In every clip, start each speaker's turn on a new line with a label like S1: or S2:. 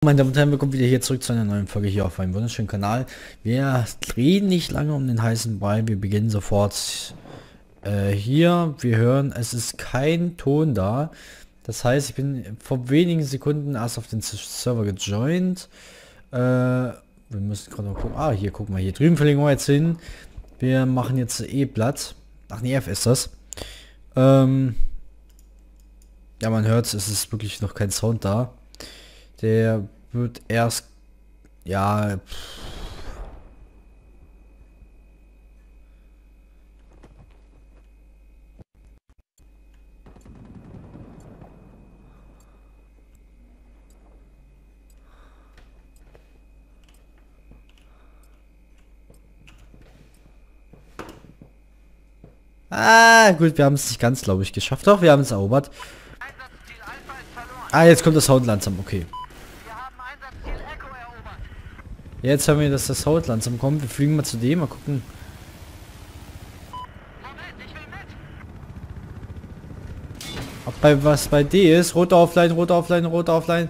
S1: Meine Damen und Herren, willkommen wieder hier zurück zu einer neuen Folge hier auf meinem wunderschönen Kanal. Wir reden nicht lange um den heißen Brei, wir beginnen sofort hier. Wir hören, es ist kein Ton da. Das heißt, ich bin vor wenigen Sekunden erst auf den Server gejoint. Wir müssen gerade noch gucken. Ah, hier gucken wir, hier drüben verlegen wir jetzt hin. Wir machen jetzt E-Blatt. Ach nee, F ist das. Ja, man hört, es ist wirklich noch kein Sound da. Der wird erst, ja, gut, wir haben es nicht ganz, glaube ich, geschafft. Doch, wir haben es erobert. Ah, jetzt kommt das Sound langsam, okay. Jetzt haben wir, dass das Sound langsam kommt. Wir fliegen mal zu dem, mal gucken. Ob bei was bei D ist. Rote Offline, rote Offline, rote Offline.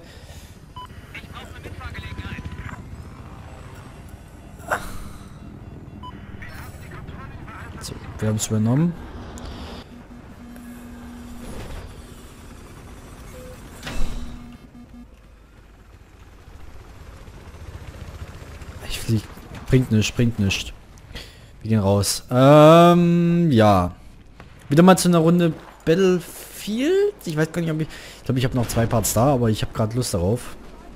S1: So, wir haben es übernommen. Ich fliege. Bringt nichts. Wir gehen raus. Ja. Wieder mal zu einer Runde Battlefield. Ich weiß gar nicht, ob ich glaube, ich habe noch 2 Parts da, aber ich habe gerade Lust darauf.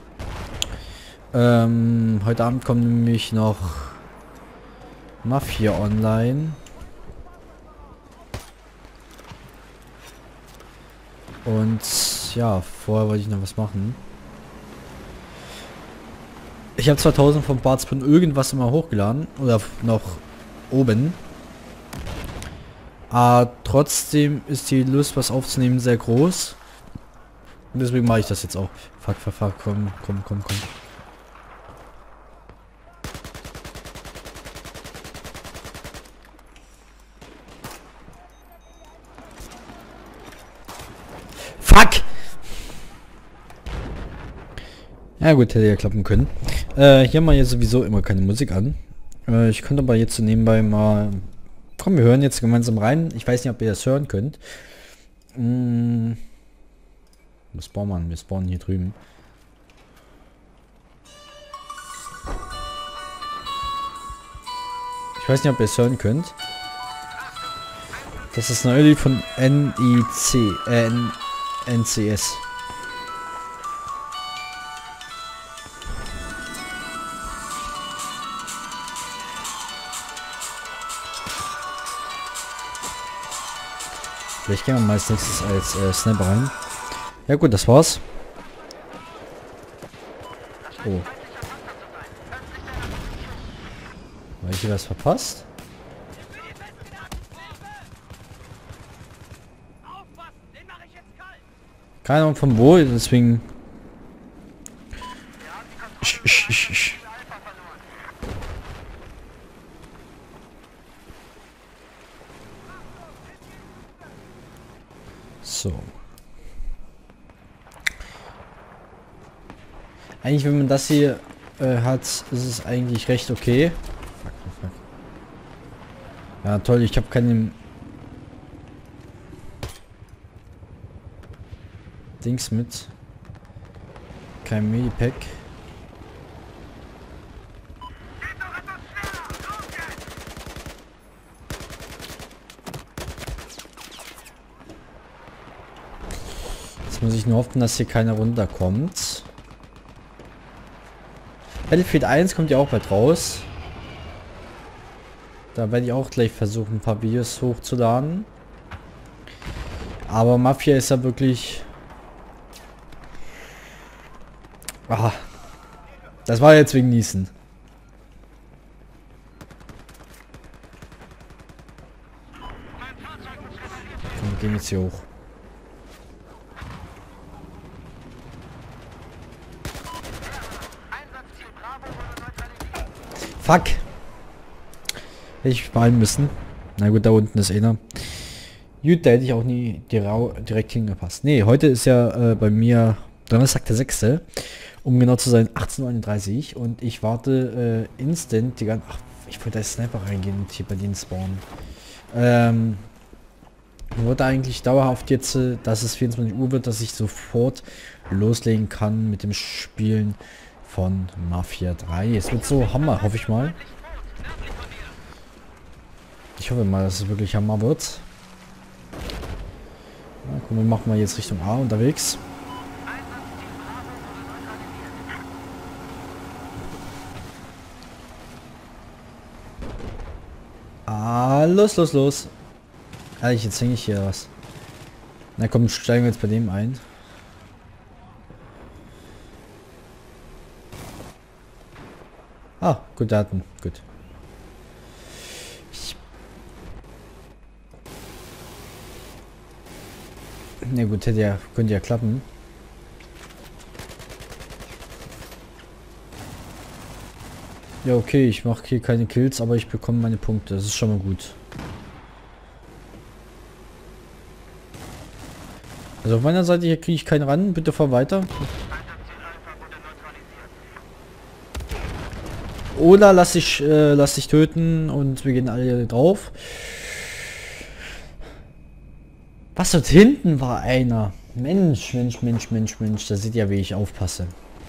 S1: Heute Abend kommt nämlich noch Mafia Online. Und ja, vorher wollte ich noch was machen. Ich habe 2000 von Parts von irgendwas immer hochgeladen. Oder noch oben. Aber trotzdem ist die Lust, was aufzunehmen, sehr groß. Und deswegen mache ich das jetzt auch. Fuck, komm. Fuck! Ja gut, hätte ja klappen können. Hier mal jetzt sowieso immer keine Musik an. Ich könnte aber jetzt so nebenbei mal... Komm, wir hören jetzt gemeinsam rein. Ich weiß nicht, ob ihr das hören könnt. Wir spawnen hier drüben. Ich weiß nicht, ob ihr es hören könnt. Das ist ein Lied von NCS. Vielleicht gehen wir mal als nächstes als Sniper rein. Ja gut, das war's. Oh. Habe ich hier was verpasst? Keine Ahnung von wo, deswegen... So. Eigentlich, wenn man das hier hat, ist es eigentlich recht okay. Fuck. Ja, toll, ich habe keinen Dings mit. Kein Medipack. Jetzt muss ich nur hoffen, dass hier keiner runterkommt. Battlefield 1 kommt ja auch bald raus. Da werde ich auch gleich versuchen, ein paar Videos hochzuladen. Aber Mafia ist ja wirklich... Ah, das war jetzt wegen Niesen. Komm, wir gehen jetzt hier hoch. Fuck. Hätte ich malen müssen. Na gut, da unten ist einer. Gut, da hätte ich auch nie direkt hingepasst. Nee, heute ist ja bei mir Donnerstag der 6. Um genau zu sein, 18:31 und ich warte instant die ganze... Ach, ich wollte als Sniper reingehen und hier bei denen spawnen. Ich wollte eigentlich dauerhaft jetzt, dass es 24 Uhr wird, dass ich sofort loslegen kann mit dem Spielen von Mafia 3. Es wird so Hammer, hoffe ich mal. Ich hoffe mal, dass es wirklich Hammer wird. Ja, guck, wir machen mal jetzt Richtung A unterwegs. Ah, los, los, los. Ehrlich, jetzt hänge ich hier was. Na komm, steigen wir jetzt bei dem ein. Ah, gut, Daten. Gut. Na gut, könnte ja klappen. Ja, okay, ich mache hier keine Kills, aber ich bekomme meine Punkte. Das ist schon mal gut. Also auf meiner Seite hier kriege ich keinen ran. Bitte fahr weiter. Oder lass dich töten und wir gehen alle drauf. Was, dort hinten war einer? Mensch, Mensch, Mensch, Mensch, Mensch. Da seht ihr, wie ich aufpasse.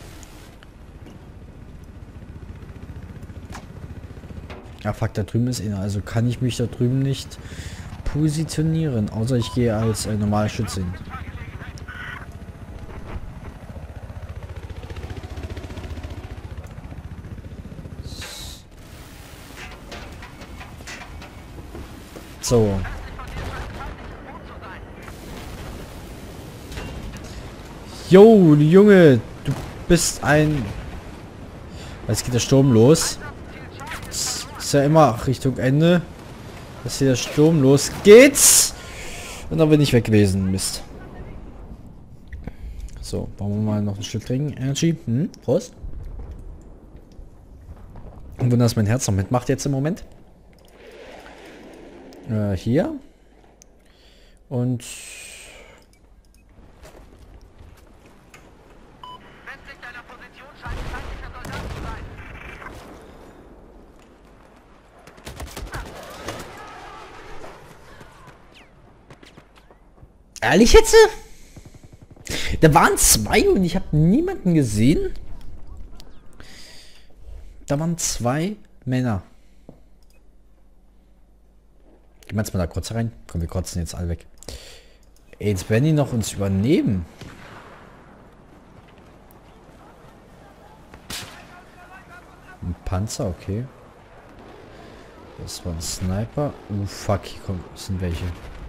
S1: Ja, fuck, da drüben ist einer. Also kann ich mich da drüben nicht positionieren. Außer ich gehe als normaler Schütze hin. So. Jo, Junge, du bist ein... Jetzt geht der Sturm los. Ist ja immer Richtung Ende. Dass hier der Sturm los geht's. Und dann bin ich weg gewesen. Mist. So, bauen wir mal noch ein Stück trinken. Energy. Prost. Und wenn das mein Herz noch mitmacht jetzt im Moment. Hier. Und... Ehrlich jetzt? Da waren zwei und ich habe niemanden gesehen. Da waren zwei Männer. Gehen wir jetzt mal da kurz rein. Komm, wir kotzen jetzt alle weg. Ey, jetzt werden die noch uns übernehmen. Ein Panzer, okay. Das war ein Sniper. Fuck, hier kommen, sind welche.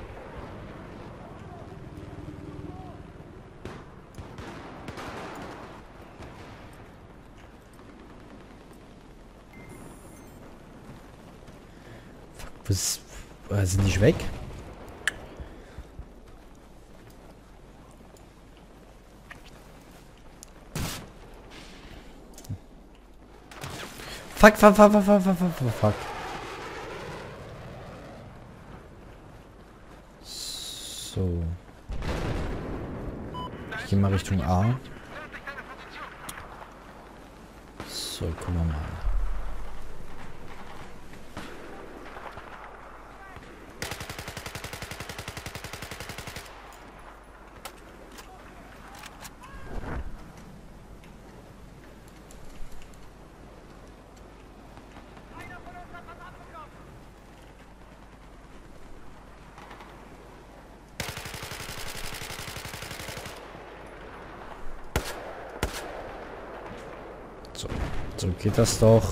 S1: Was, sind die weg? Fuck, fuck, fuck, fuck, fuck, fuck, fuck, fuck. So. Ich gehe mal Richtung A. So, gucken wir mal. So geht das doch.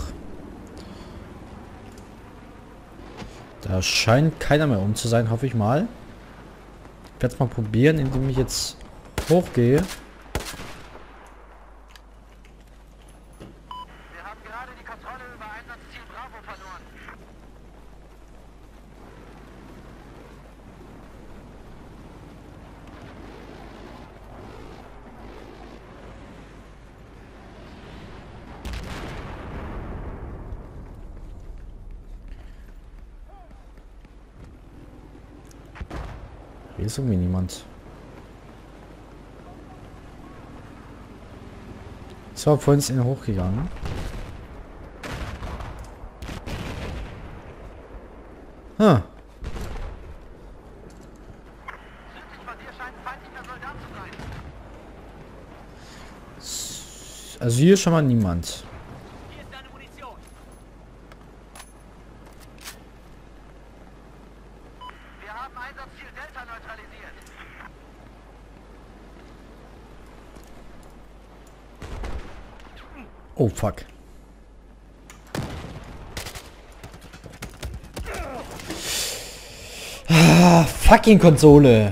S1: Da scheint keiner mehr zu sein, hoffe ich mal. Ich werde es mal probieren, indem ich jetzt hochgehe.
S2: Wir haben gerade die Kontrolle über Einsatzziel Bravo verloren.
S1: Hier ist irgendwie niemand. So, vorhin ist ihn hochgegangen. Hm.
S2: Südlich von dir scheint ein feindlicher Soldat zu sein.
S1: Also hier ist schon mal niemand.
S2: Hier ist deine Munition. Wir haben Einsatzziel Delta neutralisiert.
S1: Oh, fuck. Ah, fucking Konsole.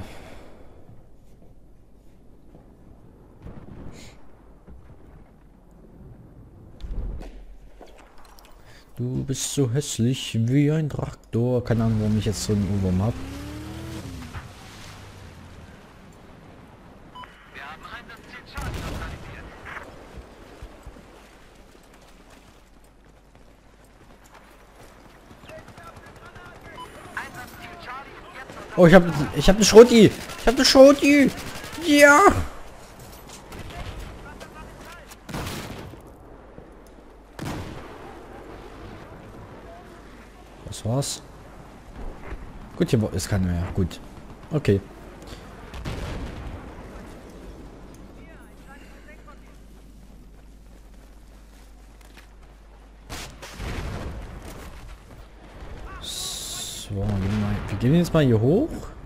S1: Du bist so hässlich wie ein Traktor. Keine Ahnung, warum ich jetzt so einen Ohrwurm habe.
S2: Wir haben Einsatzziel Charlie neutralisiert. Einsatzziel Charlie ist jetzt unter
S1: Oh, ich hab eine Schroti. Ich hab eine Schroti. Ja. Das war's. Gut, hier ist keiner mehr. Gut. Okay. So, wir gehen jetzt mal hier hoch.